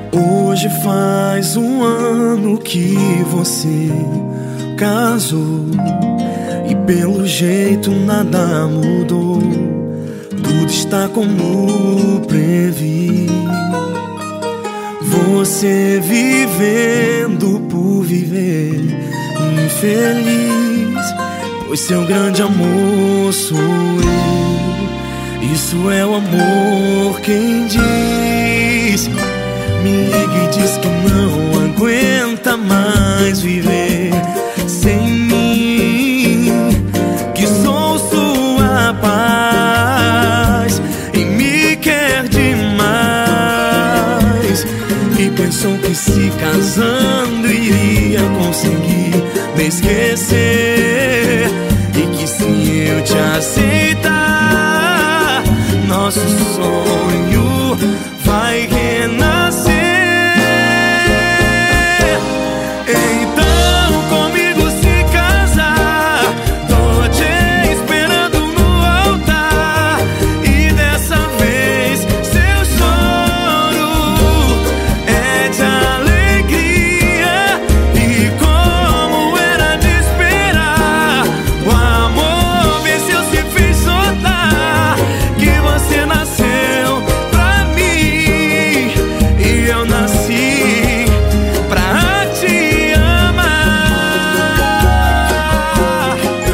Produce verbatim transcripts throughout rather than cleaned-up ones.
Hoje faz um ano que você casou e pelo jeito nada mudou. Tudo está como previ. Você vivendo por viver, infeliz, pois seu grande amor sou eu. Isso é o amor quem diz. Me liga e diz que não aguenta mais viver sem mim, que sou sua paz e me quer demais. E pensou que se casando iria conseguir me esquecer, e que se eu te aceitar, nosso sonho vai renascer. Então comigo se casar, tô te esperando no altar, e dessa vez seu choro é de alegria. E como era de esperar, o amor venceu, se fez notar que você nasceu pra mim e eu nasci pra te amar.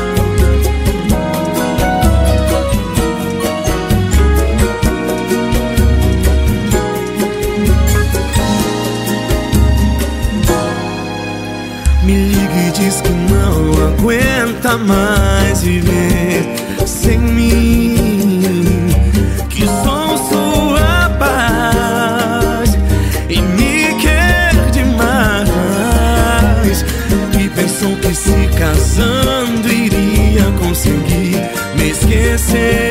Me liga e diz que não aguenta mais viver sem mim, que sou sua paz e me quer demais. E pensou que se casando iria conseguir me esquecer,